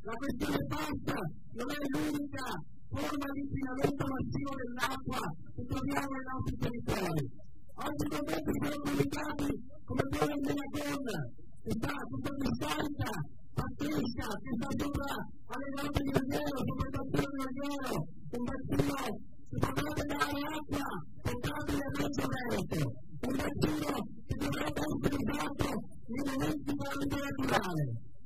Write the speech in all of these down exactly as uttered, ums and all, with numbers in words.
La questione passa non è l'unica forma di inquinamento massivo dell'acqua che troviamo nei nostri territori. Oggi commenti sono comunicati come quello in Menagona, che sta tutta di storica, pazzesca, che sta sopra alle note di Magliero, sopra il bacino di Magliero, un bacino che potrebbe dare acqua potabile a mezzo Veneto, un bacino che dovrebbe essere usato nei momenti di vita naturale.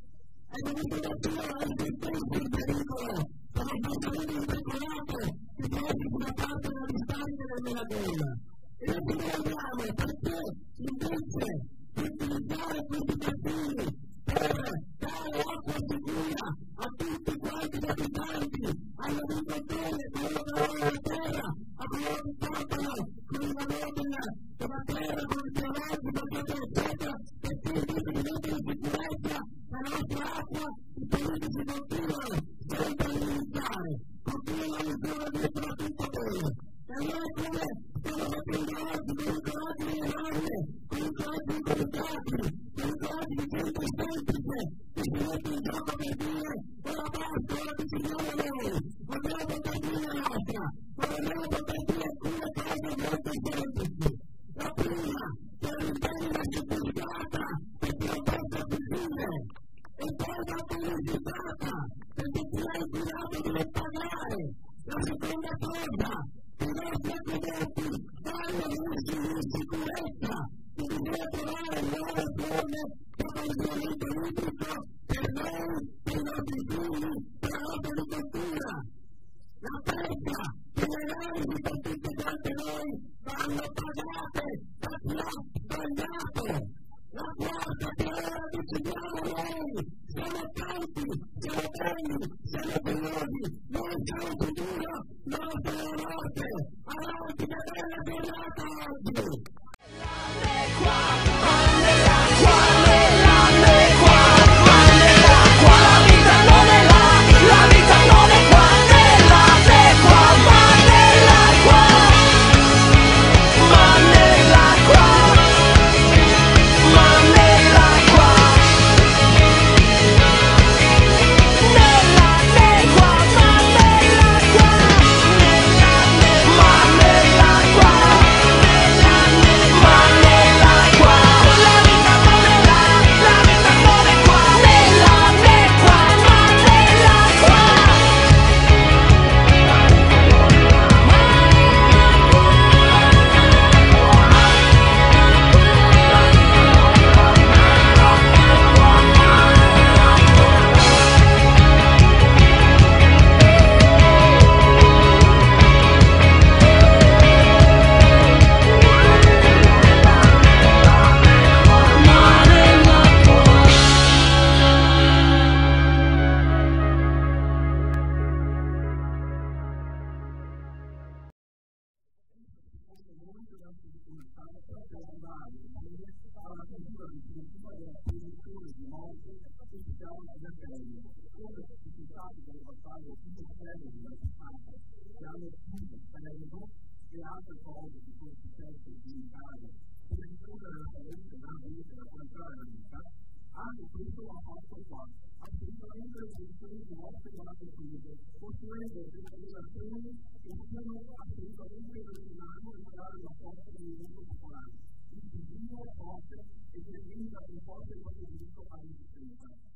È venuto da Dio a esistenza in pericolo, per lo spostamento imprecolato che trovi sulla parte della distanza del Menagona. E noi ci domandiamo perché invece di utilizzare questi bacini per dare acqua sicura a tutti quanti gli abitanti, agli agricoltori, a coloro che lavorano la terra, a coloro che portano con il lavoro della terra, con il biologico, eccetera, eccetera, perché invece di mettere in sicurezza la nostra acqua, i politici continuano sempre a limitare, continuano a misurare dietro a tutto quello. E allora come stiamo facendo oggi con i coraggi delle donne, con i coraggi dei comitati, con i coraggi di gente semplice che si mette in gioco per dire ora basta, ora decidiamo noi, vogliamo poter dire la nostra, ma vogliamo poter dire alcune cose molto semplici. La prima, che è un'intera certificata perché non possa acquisire, e poi va pubblicitata perché chi ha inquinato deve pagare. La seconda cosa, i nostri acquedotti vanno messi in sicurezza, che bisogna trovare nuove forme di approvvigionamento idrico per noi, per i nostri figli, per la nostra agricoltura. La terza, che le analisi per tutte quante noi vanno pagate da chi ha sbagliato. La quarta, che ora decidiamo noi, siamo tanti, siamo belli, siamo curiosi, noi siamo il futuro, noi siamo la morte. Avanti, che bella giornata oggi! E altre cose che sono successe in Italia per rispondere alla salute della vita e la qualità della vita, anche questo l'ha fatto qua, assolutamente le soluzioni di vostre guardate chiuse, costruendo delle relazioni che siano assolutamente originali e dare una forza di diritto popolare, inclusivo, forte e che diventa un forte di diritto all'esistenza.